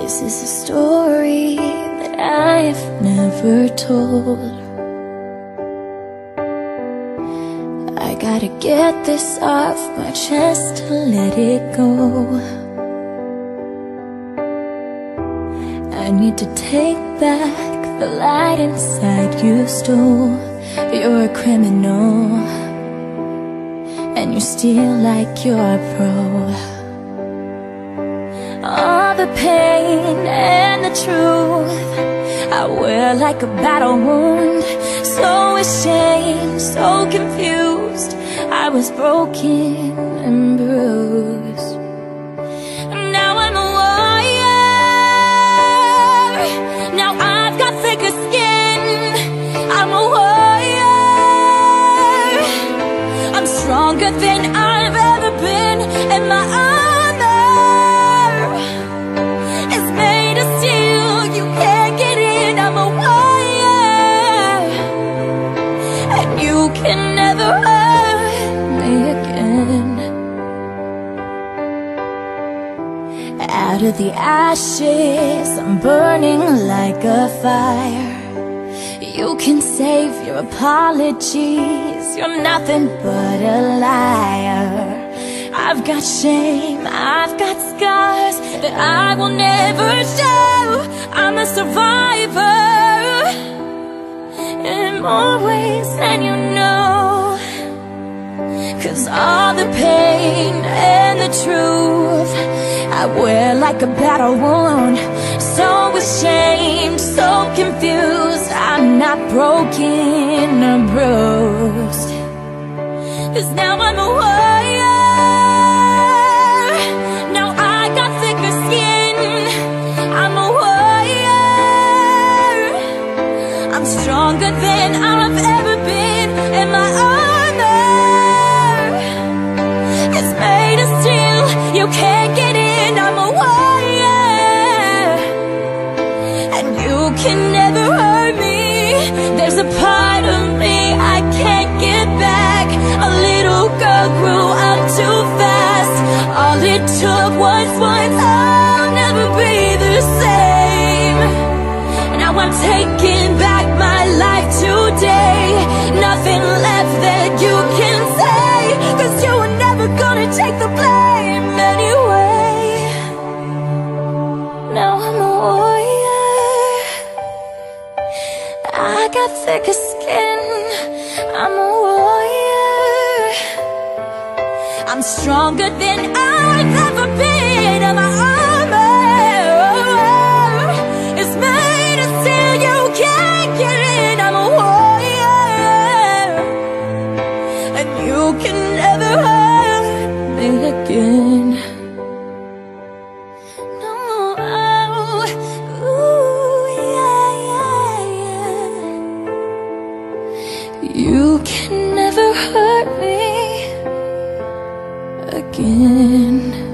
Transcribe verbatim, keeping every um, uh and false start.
This is a story that I have never told. I gotta get this off my chest to let it go. I need to take back the light inside you stole. You're a criminal, and you steal like you're a pro. All the pain and the truth I wear like a battle wound. So ashamed, so confused, I was broken and bruised. Now I'm a warrior. Now I've got thicker skin. I'm a warrior. I'm stronger than I've ever been, and my armor is made of steel. You can't get in. I'm a warrior, and you can never hurt me again. Out of the ashes, I'm burning like a fire. You can save your apologies, you're nothing but a liar. I've got shame, I've got scars that I will never show. I'm a survivor in more ways than you know. 'Cause all the pain and the truth I wear like a battle wound. So ashamed, so confused, I'm not broken or bruised. 'Cause now I'm a warrior. Now I got thicker skin. I'm a warrior. I'm stronger than I've ever been, and my armor is made of steel. You can't get in. I'm a warrior, and you can never hurt me. There's a part of me I can't get back. A little girl grew up too fast. All it took was once. I'll never be the same. Now I'm taking back my life today. Nothing left that you can say, 'cause you were never gonna take the blame anyway. Now I'm a warrior. I got thicker skin. I'm a warrior. I'm stronger than I've ever been, and my armor is made of steel. You can't get in. I'm a warrior, and you can never hurt me again. No, oh, ooh, yeah, yeah, yeah. You can never hurt me again.